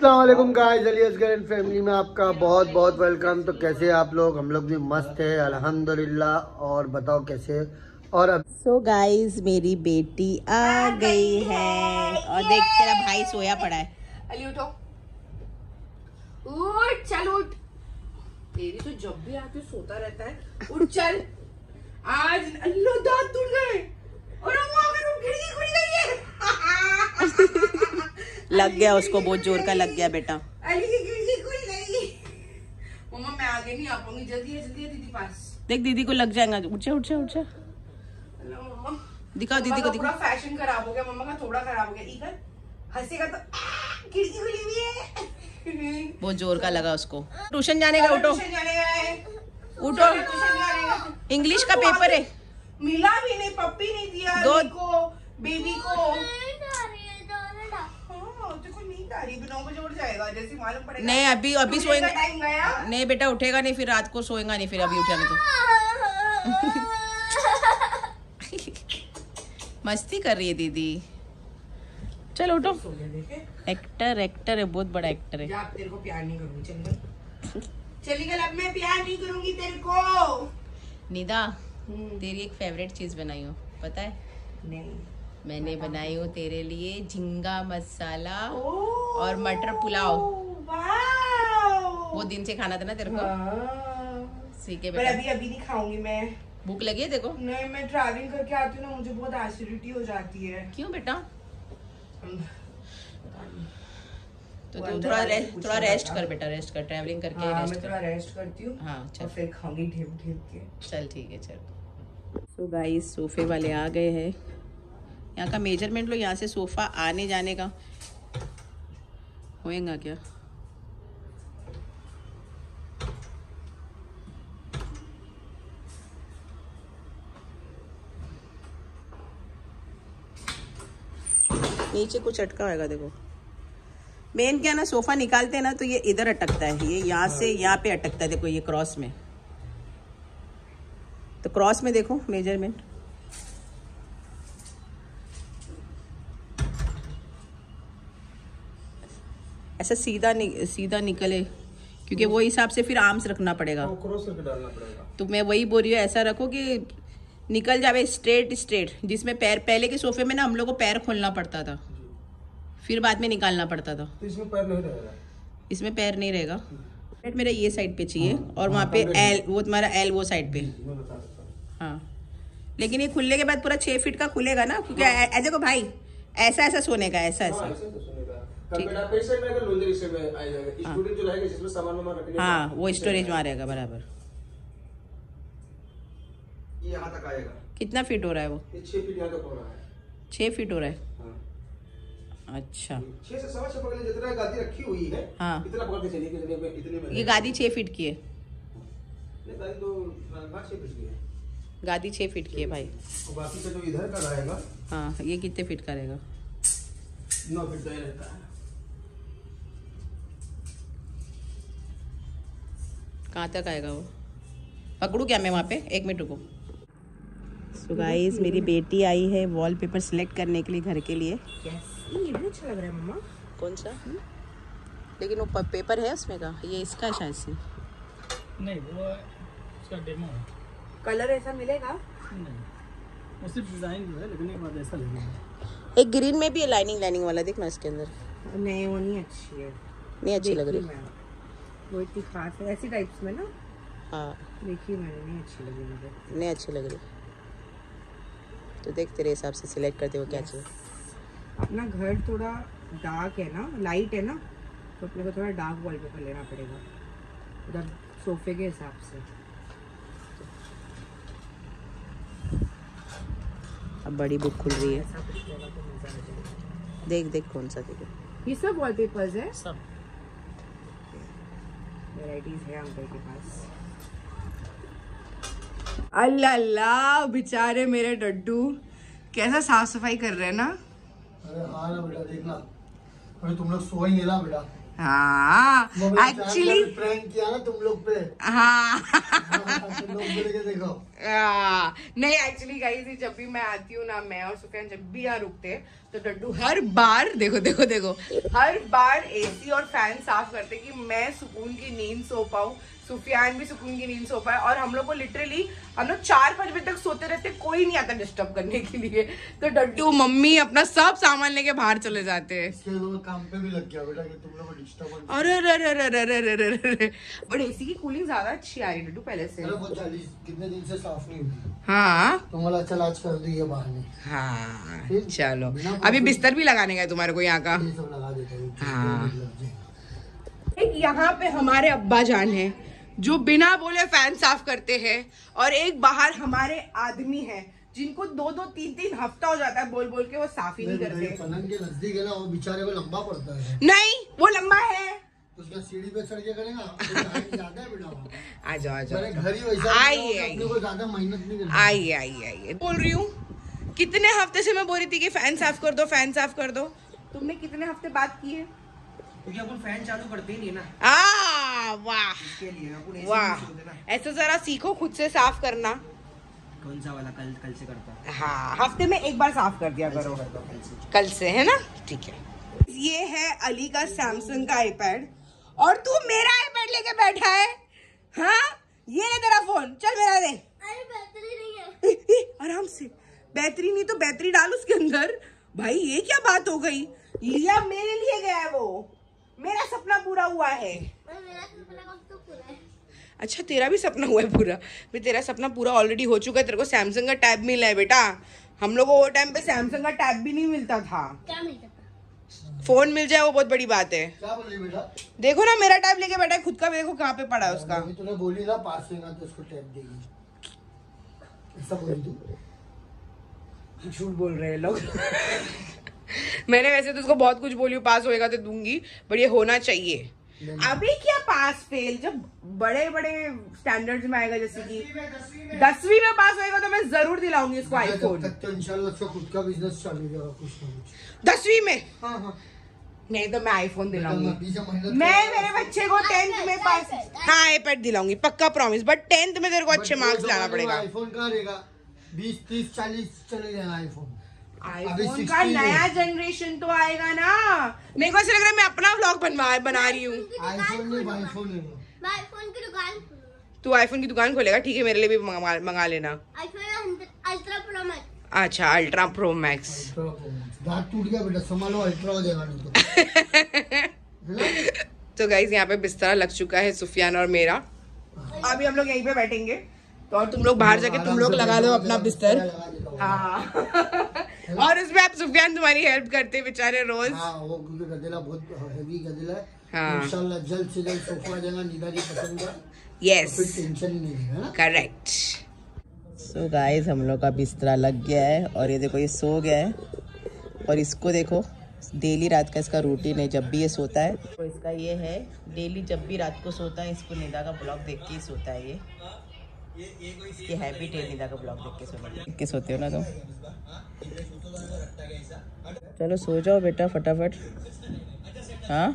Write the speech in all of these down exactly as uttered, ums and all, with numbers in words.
अस्सलाम वालेकुम guys, Ali Asghar family में आपका बहुत बहुत वेलकम। तो कैसे आप लोग? हम लोग भी मस्त है अल्हम्दुलिल्लाह। और बताओ कैसे? और अब सो गाइस मेरी बेटी आ गई है और देख तेरा भाई सोया पड़ा है। अली उठो, उठ चल उठ। तेरी तो जब भी आके सोता रहता है। उठ चल। आज अल्लाह दांत टूट गए और अम्मा अगर वो खिड़की खुल गई है। लग गया उसको, बहुत जोर का लग गया बेटा। अली की खिड़की खुल गई। मम्मा मैं आगे नहीं आ पाऊंगी, जल्दी है जल्दी है दीदी पास। देख दीदी को लग जाएगा। उठ जा उठ जा उठ जा। मम्मा दिखाओ दीदी को, दिखाओ। पूरा फैशन खराब हो गया, मम्मा का थोड़ा खराब हो गया। इधर हंसेगा तो खिड़की खुली हुई है। बहुत जोर का लगा उसको। ट्यूशन जाने का, उठो ट्यूशन जाने का है। उठो। ट्यूशन जाने का। इंग्लिश का पेपर है। मिला भी नहीं, पप्पी नहीं दिया दो को बेबी को। नींद आ रही है, नौ बजे उठ जाएगा जैसे मालूम पड़ेगा। नहीं अभी अभी सोएगा। टाइम गया। नहीं बेटा उठेगा नहीं, फिर रात को सोएगा नहीं, फिर अभी उठेगा तो। मस्ती कर रही है दीदी। चलो उठो। एक्टर एक्टर है, बहुत बड़ा एक्टर है। जा, तेरे को प्यार नहीं करूंगी। चल गई चली गई, अब मैं प्यार नहीं करूंगी तेरे को। निदा तेरी एक फेवरेट चीज बनाई हूँ, पता है? नहीं मैंने बनाई हूँ तेरे लिए झींगा मसाला और मटर पुलाव। वो दिन से खाना था ना तेरे को। सीखे पर बेटा। अभी अभी नहीं खाऊंगी मैं। भूख लगी है देखो। नहीं, मैं ट्रैवलिंग करके आती हूँ ना, मुझे बहुत एसिडिटी हो जाती है। क्यों बेटा? तो तू अंदर थोड़ा वाले से रेस्ट पूछना थोड़ा रेस्ट पड़ता। कर बेटा, रेस्ट कर। ट्रैवलिंग करके हाँ, रेस्ट मैं कर। थोड़ा रेस्ट करती हूँ। हाँ चल और फिर खाऊंगी ढेप ढेप के। चल ठीक है चल। सो गाइस सोफे वाले आ गए हैं। यहाँ का मेजरमेंट लो, यहाँ से सोफा आने जाने का होएगा क्या? नीचे कुछ अटका होगा देखो। मेन क्या ना, सोफा निकालते हैं ना तो ये इधर अटकता है, ये यहाँ से यहाँ पे अटकता है। देखो ये क्रॉस में, तो क्रॉस में देखो मेजरमेंट। ऐसा सीधा नि, सीधा निकले, क्योंकि वो हिसाब से फिर आर्म्स रखना पड़ेगा। क्रॉस करके डालना पड़ेगा। तो मैं वही बोल रही हूँ, ऐसा रखो कि निकल जावे स्ट्रेट स्ट्रेट। जिसमें पैर, पहले के सोफे में ना हम लोग को पैर खोलना पड़ता था, फिर बाद में निकालना पड़ता था। तो इसमें पैर नहीं रहेगा। इसमें पैर नहीं रहेगा। मेरा ये साइड पे चाहिए और वहाँ पे एल, वो तुम्हारा एल वो साइड पे। हाँ लेकिन ये खुलने के बाद पूरा छह फीट का खुलेगा ना, क्योंकि ऐ- देखो भाई ऐसा ऐसा सोने का, ऐसा ऐसा। हाँ वो स्टोरेज वहाँ रहेगा बराबर। ये यहाँ तक आएगा। कितना फीट हो रहा है वो? ये छह फीट यहाँ तक हो रहा है। छह फीट हो रहा है। हाँ। अच्छा छह से सवा छह पकड़ ले, जितना गादी रखी हुई है। हाँ इतना पकड़ के चलिए कि इतने में, इतने में ये गादी छह फीट की है। नहीं, गादी तो पाँच छह फीट की है। गादी छह फीट की है भाई। और बाकी का जो इधर का रहेगा, हाँ ये कितने फीट का रहेगा? नौ फीट का ही रहता है। कहाँ तक आएगा वो? पकड़ू क्या मैं वहाँ पे? एक मिनट रुको। सो गाइस मेरी बेटी आई है वॉलपेपर सिलेक्ट करने के लिए घर के लिए। ये भी अच्छा लग रहा है मम्मा। कौन सा? लेकिन वो पेपर है उसमें का, ये इसका शायद से। नहीं वो उसका डेमो है। कलर ऐसा मिलेगा? नहीं वो सिर्फ डिजाइन जो है, लगने के बाद ऐसा लगेगा। एक ग्रीन में भी है लाइनिंग लाइनिंग वाला, देखना इसके अंदर। नहीं वो नहीं अच्छी है। नहीं अच्छी लग रही। देखी मैं। वो इतनी खास है ऐसी टाइप्स में ना। हाँ देखिए मैंने, नहीं अच्छी लगी मुझे। नहीं अच्छी लग रही, तो देख तेरे हिसाब से सिलेक्ट करते हो क्या चाहिए। अपना घर थोड़ा डार्क है ना, लाइट है ना, तो अपने को थोड़ा डार्क वॉलपेपर लेना पड़ेगा उधर सोफे के हिसाब से। अब बड़ी बुक खुल रही है, ऐसा कुछ लेगा तो मजा आ जाएगा। देख देख कौन सा देखो। ये सब वॉलपेपर्स है, सब वैराइटीज है अंकल के पास। अल्लाह अल्लाह बेचारे मेरे डड्डू कैसा साफ सफाई कर रहे हैं ना। अरे हाँ ना बेटा, देखना अभी तुम लोग सोएंगे ना बेटा। हाँ एक्चुअली प्रैंक किया ना तुम लोग पे। हाँ हाँ, तुम लोग बोलेंगे देखो आ, नहीं एक्चुअली गाइस जब भी मैं आती हूँ ना, मैं और सुफियान जब भी यहाँ रुकते हैं तो डड्डू हर बार देखो देखो देखो हर बार एसी और फैन साफ करते कि मैं सुकून की नींद सो पाऊँ, सुफियान भी सुकून की नींद सो पाए। और हम लोग को लिटरली हम लोग चार पाँच बजे तक सोते रहते, कोई नहीं आता डिस्टर्ब करने के लिए। तो डड्डू मम्मी अपना सब सामान लेके बाहर चले जाते हैं। काम पे भी लग गया बेटा कि तुम लोग को डिस्टर्ब। अरे अरे अरे अरे अरे अरे अरे बट एसी की कूलिंग ज्यादा अच्छी आ रही है डड्डू पहले से। अरे वो चालीस कितने दिन से साफ नहीं हुई। हाँ तुम्हारा चल आज कर दी है बाहर में। हाँ चलो अभी बिस्तर भी लगाने का है तुम्हारे को यहाँ का। ये सब लगा देते हैं। हाँ एक यहाँ पे हमारे अब्बा जान है जो बिना बोले फैन साफ करते हैं, और एक बाहर हमारे आदमी है जिनको दो दो तीन तीन हफ्ता हो जाता है बोल बोल के वो साफ ही नहीं करते। पलंग के नजदीक है ना, वो बेचारे को लंबा पड़ता है। नहीं वो लंबा है, उसका सीढ़ी पे चढ़ के करेगा ज्यादा है बेटा। आ जाओ आ जाओ, घर ही वैसा आइए अपने को ज्यादा मेहनत नहीं करनी। आइए आइए आइए। बोल रही हूँ कितने हफ्ते से मैं बोल रही थी कि फैन साफ कर दो फैन साफ कर दो, तुमने कितने हफ्ते बात की है? क्योंकि अपन फैन चालू करते ही नहीं ना आ, वाह इसके लिए अपन ऐसे वाह, नहीं सोते ना। ऐसे जरा सीखो खुद से साफ करना। कौन सा वाला कल कल से करता है? हाँ हफ्ते में एक बार साफ कर दिया करो। करता हूँ कल से। कल से है ना, ठीक है। ये है अली का सैमसंग का आईपैड और तू मेरा आईपैड लेके बैठा है। हाँ ये ले तेरा फोन, चल मेरा दे। अरे बैटरी नहीं है। ए, ए, आराम से, बैटरी नहीं तो बैटरी डाल उसके अंदर। भाई ये क्या बात हो गई, लिया मेरे लिए गया है वो, मेरा सपना पूरा हुआ है। मेरा सपना कब तो पूरा है। अच्छा तेरा भी सपना हुआ है पूरा? भी तेरा सपना पूरा ऑलरेडी हो चुका है, तेरे को सैमसंग का टैब मिला है बेटा। हम लोग को वो टाइम पे सैमसंग का टैब भी नहीं मिलता था। क्या मिलता था? फोन मिल जाए वो बहुत बड़ी बात है। क्या बोल रही बेटा? देखो ना मेरा टैब लेके बैठा है खुद का, भी देखो कहाँ पे पड़ा है उसका। अभी तूने बोली ना पास लेना तो उसको टैब देगी, ऐसा बोली तू? झूठ बोल रहे हैं लोग। मैंने वैसे तो उसको बहुत कुछ बोली, पास होएगा तो दूंगी, पर ये होना चाहिए। अभी क्या पास फेल, जब बड़े बड़े स्टैंडर्ड्स में आएगा, जैसे कि दसवीं में पास होएगा तो मैं जरूर दिलाऊंगी इसको आईफोन। तब तक तो इंशाल्लाह उसका खुद का बिजनेस चालू होगा कुछ ना कुछ। दसवीं में? हाँ हाँ नहीं तो मैं आईफोन दिलाऊंगी। अभी से मेहनत मैं कर- मेरे बच्चे को टेंथ में पास, हाँ आईपैड दिलाऊंगी पक्का प्रॉमिस, बट टेंथ में तेरे को अच्छे बट मार्क्स वो लाना जमाने में पड़ेगा। आईफोन कहाँ रहेगा, बीस तीस चालीस चले जाएगा आईफोन। आईफोन का नया जनरेशन तो आएगा ना। मेरे को ऐसा लग रहा है मैं अपना व्लॉग बनवा बना रही हूँ। आईफोन नहीं आईफोन ले लो। मैं आईफोन की दुकान खोलूंगा। तू आईफोन की दुकान खोलेगा? ठीक है मेरे लिए भी मंगा मंगा लेना। IPhone ultra pro max. अच्छा अल्ट्रा प्रो मैक्स। दांत टूट गया बेटा, संभालो, अल्ट्रा हो जाएगा नहीं तो। तो गाइस यहाँ पे बिस्तर लग चुका है सुफियान और मेरा। अभी हम लोग यहीं पे बैठेंगे तो, और तुम लोग बाहर जाके तुम लोग लगा लो अपना बिस्तर। हाँ और उसमें आप सुफियान तुम्हारी हेल्प करते बेचारे रोज। हाँ वो क्योंकि गदेला बहुत हेवी गदेला है। हाँ। इंशाल्लाह जल्द से जल्द सोफा देगा निदा की पसंद का। यस फिर टेंशन ही नहीं है ना। करेक्ट। सो गाइस हम लोग का बिस्तरा लग गया है और ये देखो ये सो गया है, और इसको देखो डेली रात का इसका रूटीन है, जब भी ये सोता है तो इसका ये है डेली, जब भी रात को सोता है इसको निदा का ब्लॉग देख के ही सोता है। ये इसकी हैबिट है निदा का ब्लॉग देख के सोने की। देख के सोते हो ना तुम? चलो सो जाओ बेटा फटाफट। हाँ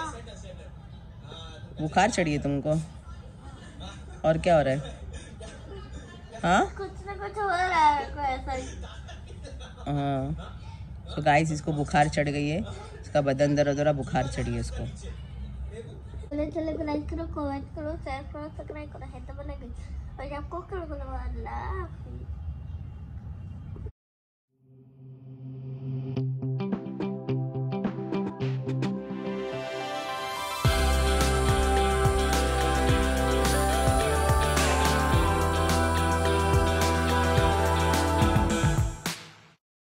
बुखार चढ़ी है तुमको और क्या हो रहा है? हाँ कुछ ना कुछ हो रहा है कोई ऐसा ही। हाँ तो गाइस इसको बुखार चढ़ गई है, इसका बदन दर्द हो रहा, बुखार चढ़ी है इसको। चले चले लाइक करो, कमेंट करो, शेयर करो, सब्सक्राइब करो, है तो बना गई और आपको करो अल्लाह हाफिज़।